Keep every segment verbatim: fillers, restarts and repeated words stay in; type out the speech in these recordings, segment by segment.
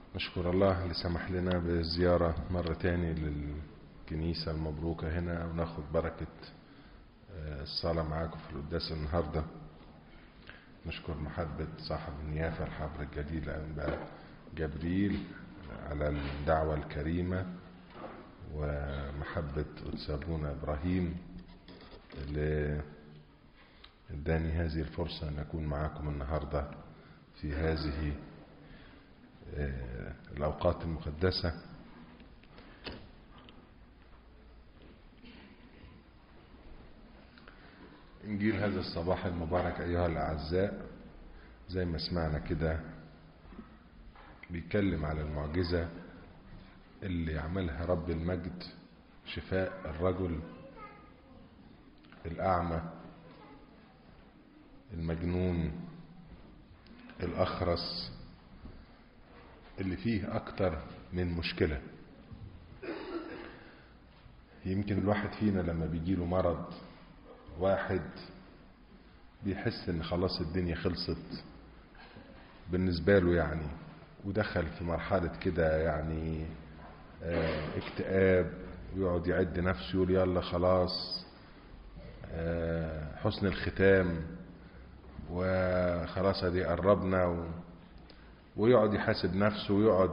نشكر الله اللي سمح لنا بالزيارة مرة تاني للكنيسة المبروكة هنا وناخد بركة الصلاة معاكم في القداس النهاردة. نشكر محبة صاحب النيافة الحبر الجليل الأنبا جبريل على الدعوة الكريمة، ومحبة قدس أبونا إبراهيم اللي اداني هذه الفرصة أن أكون معاكم النهاردة في هذه الأوقات المقدسة. إنجيل هذا الصباح المبارك أيها الأعزاء زي ما سمعنا كده بيتكلم على المعجزة اللي عملها رب المجد، شفاء الرجل الأعمى المجنون الأخرس اللي فيه أكتر من مشكلة. يمكن الواحد فينا لما بيجيله مرض واحد بيحس ان خلاص الدنيا خلصت بالنسبة له يعني، ودخل في مرحلة كده يعني اه اكتئاب، ويقعد يعد نفسه يقول يلا خلاص اه حسن الختام وخلاص ادي قربنا و ويقعد يحاسب نفسه ويقعد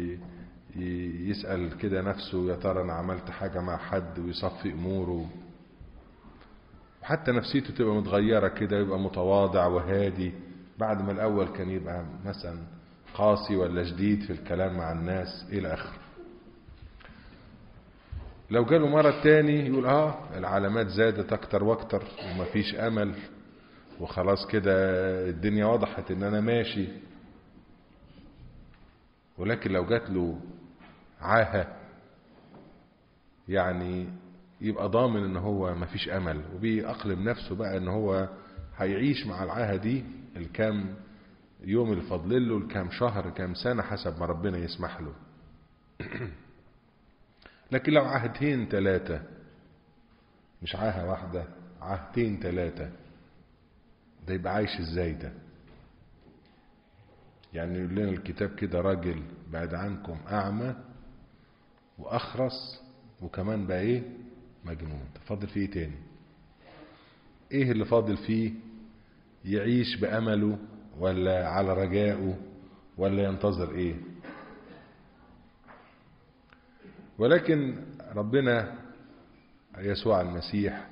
يسأل كده نفسه يا ترى انا عملت حاجة مع حد، ويصفي اموره، وحتى نفسيته تبقى متغيرة كده، يبقى متواضع وهادي بعد ما الاول كان يبقى مثلا قاسي ولا شديد في الكلام مع الناس الى اخره. لو جاله مرض تاني يقول اه العلامات زادت اكتر واكتر ومفيش امل وخلاص كده الدنيا وضحت ان انا ماشي. ولكن لو جات له عاهة يعني يبقى ضامن ان هو مفيش امل، وبيأقلم نفسه بقى ان هو هيعيش مع العاهة دي الكام يوم اللي فاضل له، الكام شهر كام سنة حسب ما ربنا يسمح له. لكن لو عاهتين ثلاثة، مش عاهة واحدة، عاهتين ثلاثة، ده يبقى عايش ازاي ده؟ يعني يقول لنا الكتاب كده راجل بعد عنكم أعمى وأخرس وكمان بقى إيه مجنون. فاضل فيه تاني؟ إيه اللي فاضل فيه؟ يعيش بأمله ولا على رجائه ولا ينتظر إيه؟ ولكن ربنا يسوع المسيح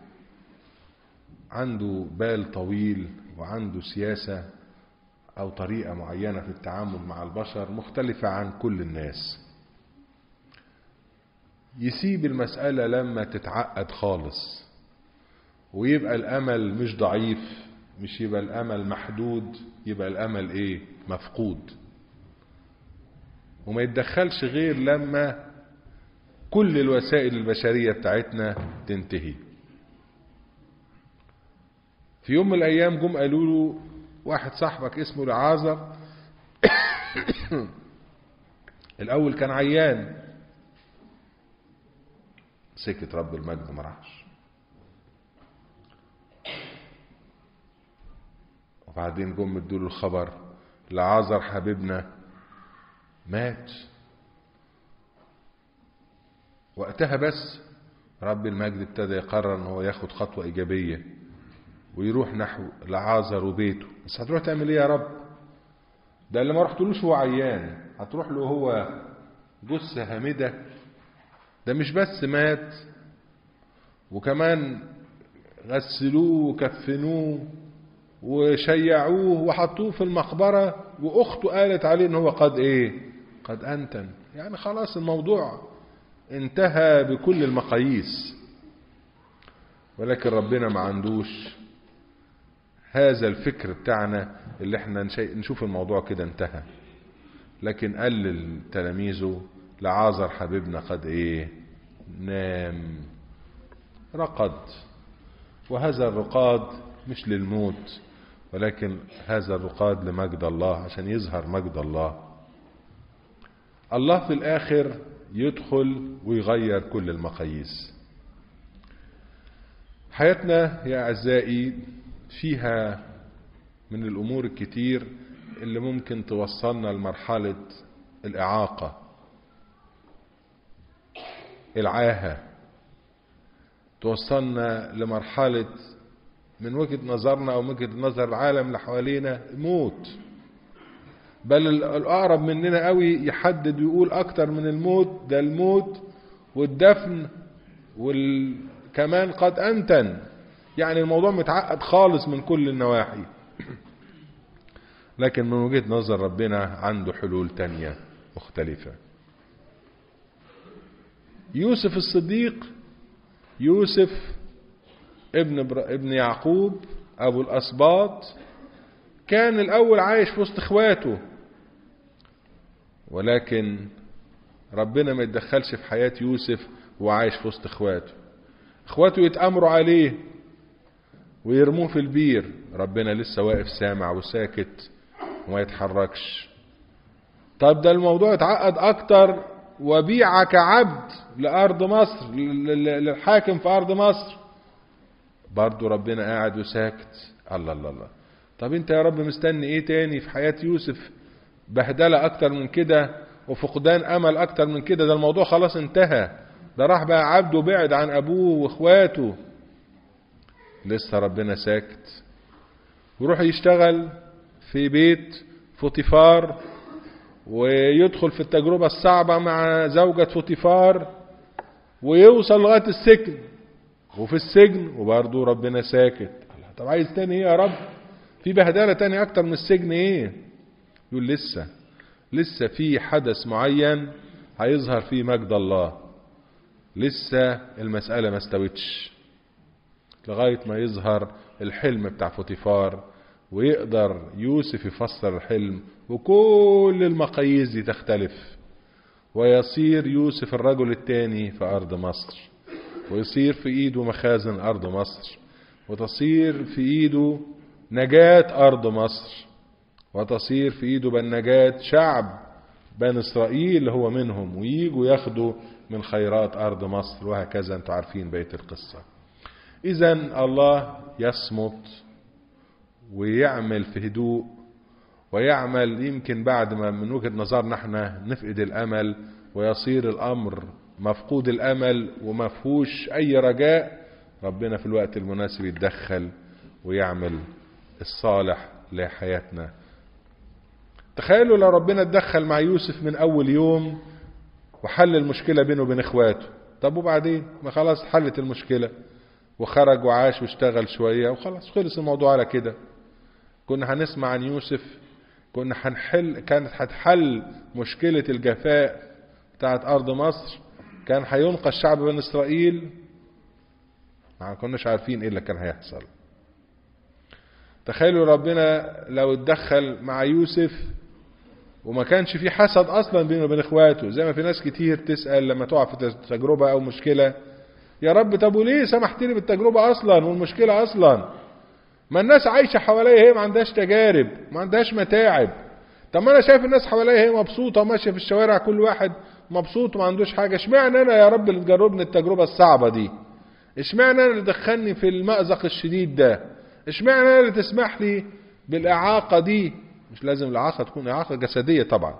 عنده بال طويل وعنده سياسة أو طريقة معينة في التعامل مع البشر مختلفة عن كل الناس. يسيب المسألة لما تتعقد خالص ويبقى الأمل مش ضعيف، مش يبقى الأمل محدود، يبقى الأمل إيه مفقود، وما يتدخلش غير لما كل الوسائل البشرية بتاعتنا تنتهي. في يوم من الأيام جم قالوا له واحد صاحبك اسمه لعازر الأول كان عيان، سكت رب المجد ما راحش. وبعدين جم ادوا له الخبر لعازر حبيبنا مات. وقتها بس رب المجد ابتدى يقرر ان هو ياخد خطوة ايجابية ويروح نحو لعازر وبيته. بس هتروح تعمل ايه يا رب؟ ده اللي ما رحتلوش هو عيان، هتروح له هو جثة هامدة؟ ده مش بس مات، وكمان غسلوه وكفنوه وشيعوه وحطوه في المقبرة، واخته قالت عليه ان هو قد ايه قد انتن. يعني خلاص الموضوع انتهى بكل المقاييس. ولكن ربنا ما عندوش هذا الفكر بتاعنا اللي احنا نشوف الموضوع كده انتهى. لكن قال لتلاميذه لعازر حبيبنا قد ايه نام، رقد. وهذا الرقاد مش للموت، ولكن هذا الرقاد لمجد الله، عشان يظهر مجد الله. الله في الاخر يدخل ويغير كل المقاييس. حياتنا يا أعزائي فيها من الأمور الكتير اللي ممكن توصلنا لمرحلة الإعاقة، العاهة، توصلنا لمرحلة من وجهة نظرنا أو من وجهة نظر العالم اللي حوالينا موت. بل الأقرب مننا قوي يحدد ويقول أكتر من الموت، ده الموت والدفن وكمان قد أنتن. يعني الموضوع متعقد خالص من كل النواحي. لكن من وجهة نظر ربنا عنده حلول تانية مختلفة. يوسف الصديق، يوسف ابن بر... ابن يعقوب أبو الأسباط، كان الأول عايش في وسط إخواته، ولكن ربنا ما يتدخلش في حياة يوسف وعايش في وسط إخواته. إخواته يتأمروا عليه ويرموه في البير، ربنا لسه واقف سامع وساكت وما يتحركش. طب ده الموضوع اتعقد أكتر، وبيع كعبد لأرض مصر، للحاكم في أرض مصر، برضو ربنا قاعد وساكت. الله الله الله. طب انت يا رب مستني ايه تاني في حياة يوسف؟ بهدلة اكتر من كده وفقدان امل اكتر من كده؟ ده الموضوع خلاص انتهى، ده راح بقى عبد وبعد عن ابوه واخواته. لسه ربنا ساكت. ويروح يشتغل في بيت فوطيفار ويدخل في التجربة الصعبة مع زوجة فوطيفار ويوصل لغاية السجن، وفي السجن وبرضه ربنا ساكت. طب عايز تاني ايه يا رب؟ في بهدلة تاني اكتر من السجن ايه؟ يقول لسه لسه في حدث معين هيظهر فيه مجد الله، لسه المسألة ما استوتش، لغاية ما يظهر الحلم بتاع فوطيفار ويقدر يوسف يفسر الحلم وكل المقاييس دي تختلف، ويصير يوسف الرجل التاني في أرض مصر، ويصير في إيده مخازن أرض مصر، وتصير في إيده نجاة أرض مصر، وتصير في إيده بالنجاة شعب بني إسرائيل اللي هو منهم، وييجوا ياخدوا من خيرات أرض مصر، وهكذا. أنتوا عارفين بقية القصة. إذن الله يصمت ويعمل في هدوء، ويعمل يمكن بعد ما من وجهة نظرنا احنا نفقد الأمل ويصير الأمر مفقود الأمل ومفهوش أي رجاء، ربنا في الوقت المناسب يتدخل ويعمل الصالح لحياتنا. تخيلوا لو ربنا اتدخل مع يوسف من أول يوم وحل المشكلة بينه وبين إخواته. طب وبعدين؟ ما خلاص حلت المشكلة وخرج وعاش واشتغل شوية وخلاص خلص الموضوع على كده. كنا هنسمع عن يوسف، كنا هنحل، كانت هتحل مشكلة الجفاء بتاعت أرض مصر، كان هينقى الشعب بني إسرائيل، ما كناش عارفين إيه اللي كان هيحصل. تخيلوا ربنا لو اتدخل مع يوسف وما كانش في حسد أصلا بينه وبين إخواته، زي ما في ناس كتير تسأل لما تقع في تجربة أو مشكلة: يا رب طب وليه سمحتني بالتجربة أصلا والمشكلة أصلا؟ ما الناس عايشة حواليا هي ما عندهاش تجارب، ما عندهاش متاعب. طب ما أنا شايف الناس حواليا هي مبسوطة ماشية في الشوارع، كل واحد مبسوط وما عندوش حاجة. اشمعنى أنا يا رب اللي تجربني التجربة الصعبة دي؟ اشمعنى أنا اللي دخلني في المأزق الشديد ده؟ اشمعنى أنا اللي تسمح لي بالإعاقة دي؟ مش لازم الإعاقة تكون إعاقة جسدية طبعا،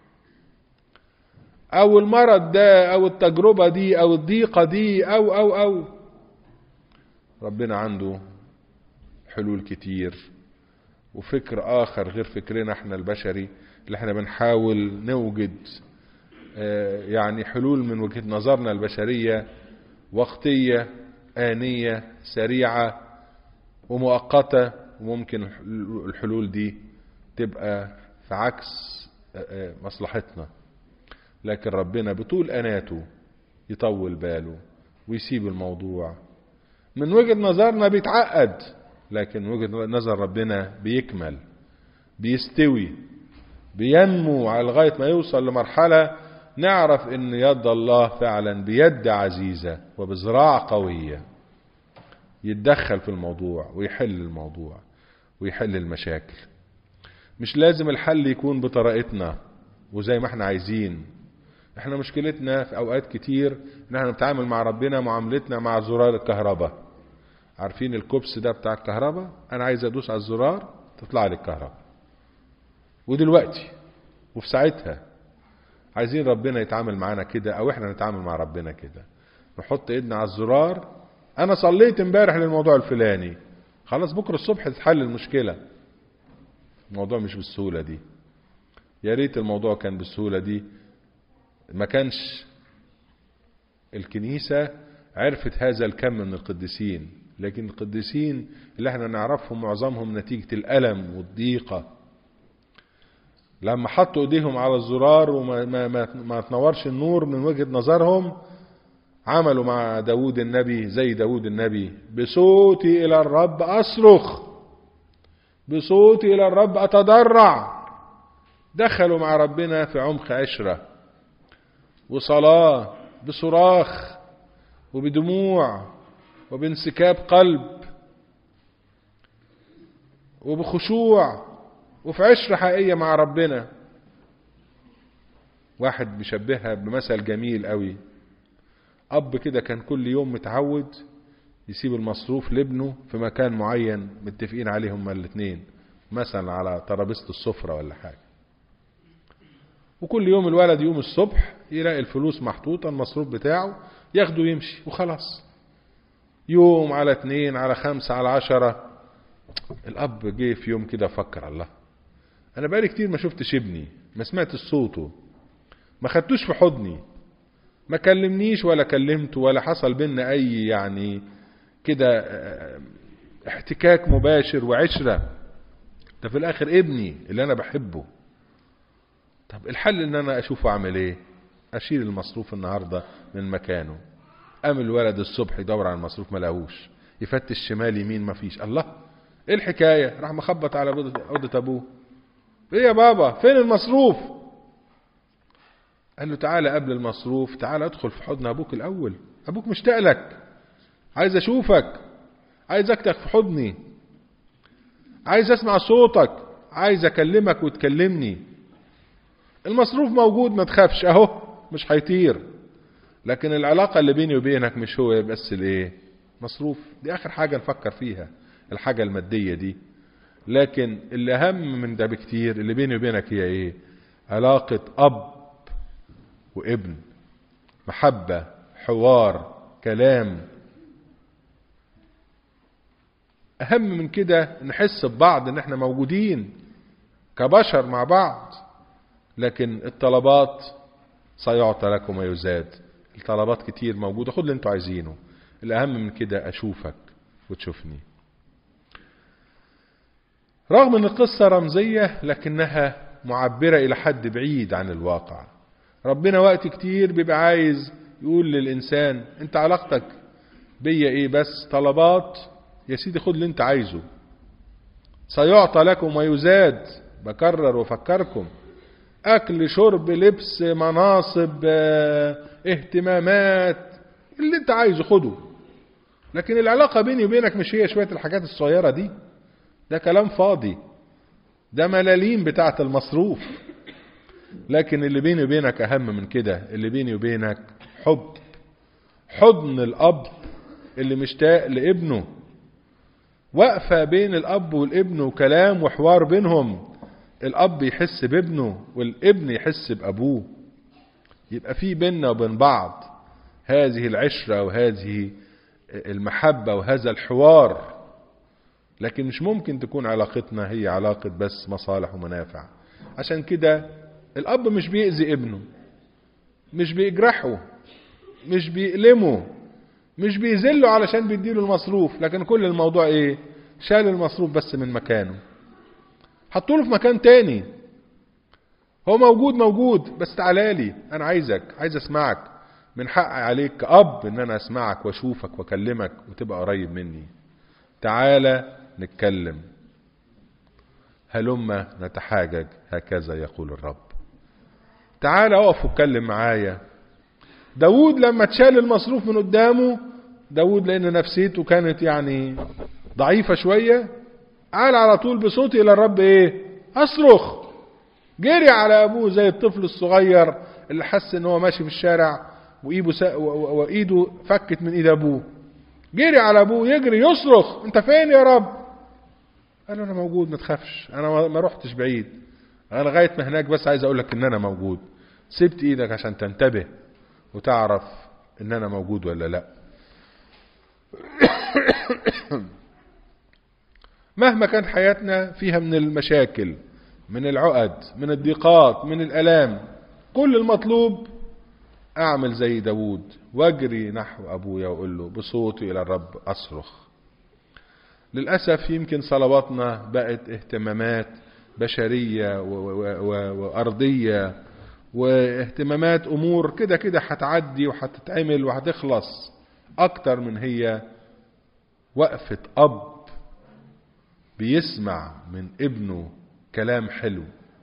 أو المرض ده أو التجربة دي أو الضيقة دي أو أو أو ربنا عنده حلول كتير وفكر آخر غير فكرنا احنا البشري اللي احنا بنحاول نوجد يعني حلول من وجهة نظرنا البشرية وقتية آنية سريعة ومؤقتة، وممكن الحلول دي تبقى في عكس مصلحتنا. لكن ربنا بطول أناته يطول باله ويسيب الموضوع. من وجهة نظرنا بيتعقد، لكن من وجهة نظر ربنا بيكمل، بيستوي، بينمو على لغاية ما يوصل لمرحلة نعرف ان يد الله فعلا بيد عزيزة وبزراعة قوية يتدخل في الموضوع ويحل الموضوع ويحل المشاكل. مش لازم الحل يكون بطريقتنا وزي ما احنا عايزين. احنا مشكلتنا في اوقات كتير ان احنا بنتعامل مع ربنا معاملتنا مع زرار الكهرباء. عارفين الكوبس ده بتاع الكهرباء؟ انا عايز ادوس على الزرار تطلع لي الكهرباء، ودلوقتي وفي ساعتها. عايزين ربنا يتعامل معانا كده، او احنا نتعامل مع ربنا كده، نحط ايدنا على الزرار. انا صليت امبارح للموضوع الفلاني، خلاص بكره الصبح تتحل المشكله. الموضوع مش بالسهوله دي. يا ريت الموضوع كان بالسهوله دي، ما كانش الكنيسه عرفت هذا الكم من القديسين. لكن القديسين اللي احنا نعرفهم معظمهم نتيجه الالم والضيقه، لما حطوا ايديهم على الزرار وما ما ما, ما تنورش النور من وجهة نظرهم، عملوا مع داود النبي زي داود النبي: بصوتي الى الرب اصرخ، بصوتي الى الرب اتضرع. دخلوا مع ربنا في عمق عشرة وصلاة، بصراخ وبدموع وبانسكاب قلب وبخشوع وفي عشرة حقيقية مع ربنا. واحد بيشبهها بمثل جميل قوي. أب كده كان كل يوم متعود يسيب المصروف لابنه في مكان معين متفقين عليه هما الاثنين، مثلا على ترابيزة السفرة ولا حاجة. وكل يوم الولد يقوم الصبح يلاقي الفلوس محطوطة، المصروف بتاعه، ياخده ويمشي وخلاص. يوم على اتنين على خمسة على عشرة، الأب جه في يوم كده فكر: الله، أنا بقالي كتير ما شفتش ابني، ما سمعتش صوته، ما خدتوش في حضني، ما كلمنيش ولا كلمته، ولا حصل بينا أي يعني كده احتكاك مباشر وعشرة. ده في الآخر ابني اللي أنا بحبه. طب الحل إن أنا أشوفه أعمل إيه؟ أشيل المصروف النهاردة من مكانه. قام الولد الصبح يدور على المصروف ما لقاهوش، يفتش شمال يمين ما فيش. الله، ايه الحكاية؟ راح مخبط على أوضة أبوه: ايه يا بابا، فين المصروف؟ قال له: تعالى قبل المصروف، تعالى ادخل في حضن أبوك الأول، أبوك مشتاق لك، عايز أشوفك، عايز أكتك في حضني، عايز أسمع صوتك، عايز أكلمك وتكلمني. المصروف موجود ما تخافش أهو، مش هيطير. لكن العلاقة اللي بيني وبينك مش هو بس الايه؟ مصروف. دي آخر حاجة نفكر فيها، الحاجة المادية دي. لكن اللي أهم من ده بكتير اللي بيني وبينك هي ايه؟ علاقة أب وابن، محبة، حوار، كلام. أهم من كده نحس ببعض ان احنا موجودين كبشر مع بعض. لكن الطلبات سيعطى لكم ويزاد، الطلبات كتير موجودة، خد اللي انتوا عايزينه. الأهم من كده أشوفك وتشوفني. رغم ان القصة رمزية لكنها معبرة إلى حد بعيد عن الواقع. ربنا وقت كتير بيبقى عايز يقول للإنسان: انت علاقتك بيا ايه؟ بس طلبات يا سيدي، خد اللي انت عايزه، سيعطى لكم ويزاد. بكرر وفكركم: أكل، شرب، لبس، مناصب، اهتمامات، اللي انت عايزه خده. لكن العلاقة بيني وبينك مش هي شوية الحاجات الصغيرة دي، ده كلام فاضي، ده ملاليم بتاعة المصروف. لكن اللي بيني وبينك أهم من كده، اللي بيني وبينك حب، حضن الأب اللي مشتاق لابنه، وقفة بين الأب والابن وكلام وحوار بينهم. الأب يحس بابنه والابن يحس بأبوه، يبقى في بيننا وبين بعض هذه العشرة وهذه المحبة وهذا الحوار. لكن مش ممكن تكون علاقتنا هي علاقة بس مصالح ومنافع. عشان كده الأب مش بيأذي ابنه، مش بيجرحه، مش بيألمه، مش بيذله علشان بيديله المصروف. لكن كل الموضوع ايه؟ شال المصروف بس من مكانه، حطوله في مكان تاني. هو موجود موجود بس تعالالي، انا عايزك، عايز اسمعك، من حقي عليك كأب ان انا اسمعك واشوفك واكلمك وتبقى قريب مني. تعالى نتكلم، هلما نتحاجج، هكذا يقول الرب. تعالى اقف واتكلم معايا. داود لما اتشال المصروف من قدامه، داود لان نفسيته كانت يعني ضعيفة شوية، قال على طول: بصوتي الى الرب ايه؟ اصرخ. جري على ابوه زي الطفل الصغير اللي حس ان هو ماشي في الشارع وايده وايده فكت من ايد ابوه. جري على ابوه يجري يصرخ: انت فين يا رب؟ قال له: انا موجود، ما تخافش، انا ما رحتش بعيد، انا لغايه ما هناك، بس عايز اقول لك ان انا موجود. سبت ايدك عشان تنتبه وتعرف ان انا موجود ولا لا. مهما كانت حياتنا فيها من المشاكل، من العقد، من الضيقات، من الالام، كل المطلوب اعمل زي داود واجري نحو ابويا واقول له بصوتي الى الرب اصرخ. للاسف يمكن صلواتنا بقت اهتمامات بشريه وارضيه، واهتمامات امور كده كده هتعدي وهتتعمل وهتخلص، اكتر من هي وقفه اب بيسمع من ابنه كلام حلو.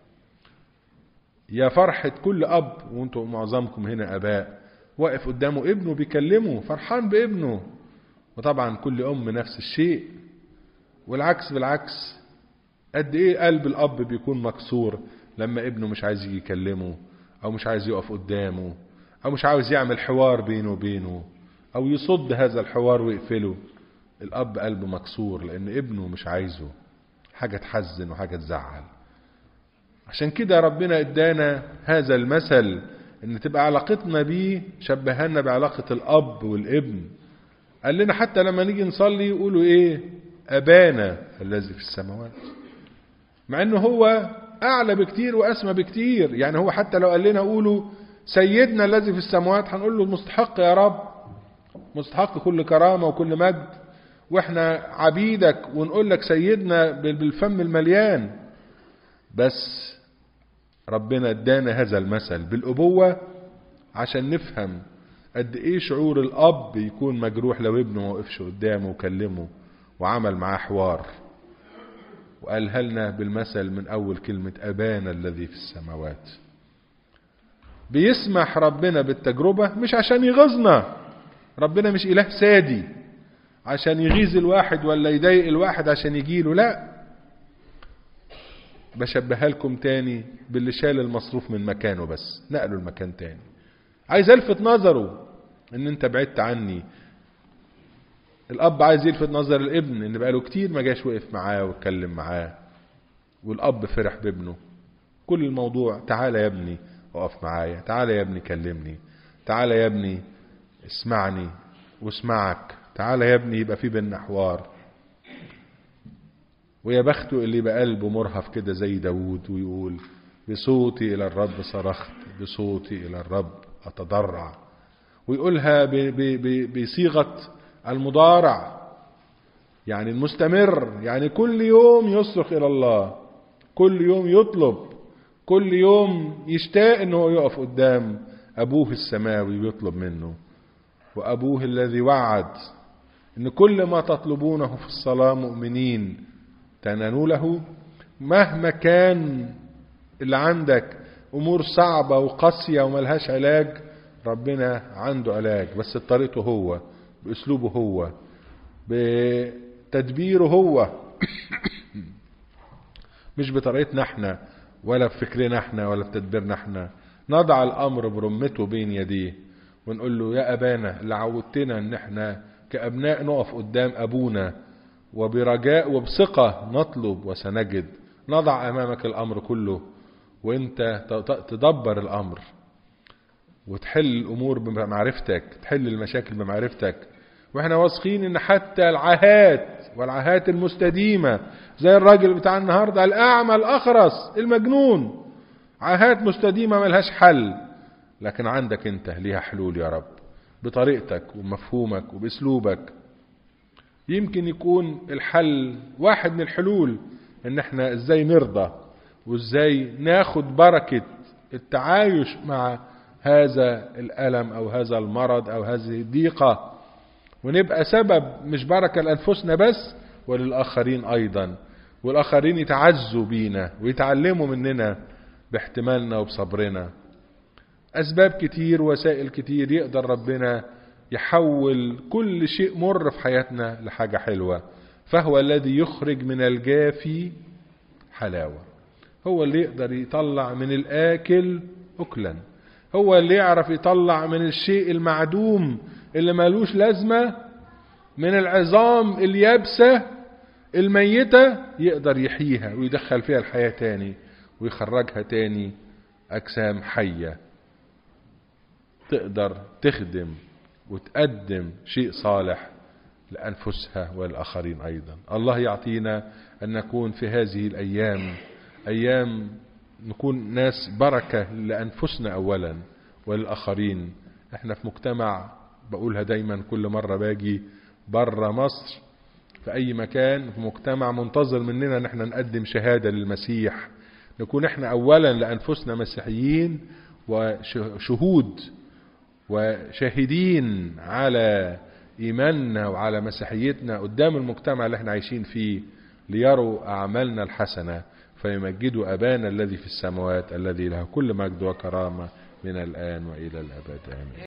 يا فرحة كل اب، وانتم معظمكم هنا اباء، واقف قدامه ابنه بيكلمه فرحان بابنه. وطبعا كل ام نفس الشيء، والعكس بالعكس. قد ايه قلب الاب بيكون مكسور لما ابنه مش عايز يجي يكلمه، او مش عايز يقف قدامه، او مش عاوز يعمل حوار بينه وبينه، او يصد هذا الحوار ويقفله. الاب قلبه مكسور لان ابنه مش عايزه. حاجة تحزن وحاجة تزعل. عشان كده ربنا ادانا هذا المثل، ان تبقى علاقتنا بيه شبهنا بعلاقة الاب والابن. قال لنا حتى لما نيجي نصلي يقولوا ايه؟ ابانا الذي في السماوات. مع انه هو اعلى بكتير واسمى بكتير. يعني هو حتى لو قال لنا قولوا سيدنا الذي في السماوات، هنقول له مستحق يا رب، مستحق كل كرامة وكل مجد، واحنا عبيدك ونقول لك سيدنا بالفم المليان. بس ربنا ادانا هذا المثل بالأبوة عشان نفهم قد ايه شعور الاب يكون مجروح لو ابنه ما وقفش قدامه وكلمه وعمل معاه حوار. وقالها لنا بالمثل من اول كلمة ابانا الذي في السماوات. بيسمح ربنا بالتجربة مش عشان يغيظنا. ربنا مش اله سادي عشان يغيظ الواحد ولا يضايق الواحد عشان يجيله، لا. بشبهها لكم تاني باللي شال المصروف من مكانه، بس نقله المكان تاني. عايز الفت نظره ان انت بعدت عني. الاب عايز يلفت نظر الابن ان بقاله كتير ما جاش وقف معاه واتكلم معاه، والاب فرح بابنه. كل الموضوع تعالى يا ابني اقف معايا، تعالى يا ابني كلمني، تعالى يا ابني اسمعني واسمعك، تعالى يا ابني يبقى في بيننا حوار. ويا بخته اللي يبقى قلبه مرهف كده زي داود ويقول بصوتي الى الرب صرخت، بصوتي الى الرب اتضرع. ويقولها بصيغة المضارع، يعني المستمر، يعني كل يوم يصرخ الى الله، كل يوم يطلب، كل يوم يشتاق انه يقف قدام ابوه السماوي ويطلب منه. وابوه الذي وعد ان كل ما تطلبونه في الصلاة مؤمنين تنالونه. مهما كان اللي عندك امور صعبة وقاسية وملهاش علاج، ربنا عنده علاج، بس بطريقته هو، باسلوبه هو، بتدبيره هو. مش بطريقتنا احنا ولا بفكرنا احنا ولا بتدبيرنا احنا. نضع الامر برمته بين يديه ونقول له يا ابانا اللي عودتنا ان احنا كابناء نقف قدام ابونا وبرجاء وبثقة نطلب وسنجد. نضع امامك الامر كله وانت تدبر الامر وتحل الامور بمعرفتك، تحل المشاكل بمعرفتك. واحنا واثقين ان حتى العاهات والعاهات المستديمة زي الراجل بتاع النهاردة الاعمى الاخرس المجنون، عاهات مستديمة ملهاش حل، لكن عندك انت ليها حلول يا رب بطريقتك ومفهومك وباسلوبك. يمكن يكون الحل واحد من الحلول ان احنا ازاي نرضى وازاي ناخد بركة التعايش مع هذا الألم او هذا المرض او هذه الضيقة، ونبقى سبب مش بركة لأنفسنا بس وللآخرين أيضا، والآخرين يتعزوا بينا ويتعلموا مننا باحتمالنا وبصبرنا. أسباب كتير وسائل كتير يقدر ربنا يحول كل شيء مر في حياتنا لحاجة حلوة. فهو الذي يخرج من الجافي حلاوة. هو اللي يقدر يطلع من الآكل أكلا. هو اللي يعرف يطلع من الشيء المعدوم اللي مالوش لازمة، من العظام اليابسة الميتة، يقدر يحييها ويدخل فيها الحياة تاني ويخرجها تاني أجسام حية تقدر تخدم وتقدم شيء صالح لأنفسها والآخرين أيضا. الله يعطينا أن نكون في هذه الأيام أيام نكون ناس بركة لأنفسنا أولا وللآخرين. احنا في مجتمع، بقولها دايما كل مرة باجي برا مصر في أي مكان، في مجتمع منتظر مننا نحن نقدم شهادة للمسيح، نكون احنا أولا لأنفسنا مسيحيين وشهود وشاهدين على إيماننا وعلى مسيحيتنا قدام المجتمع اللي احنا عايشين فيه، ليروا أعمالنا الحسنة فيمجدوا أبانا الذي في السماوات الذي له كل مجد وكرامة من الآن وإلى الأبد آمين.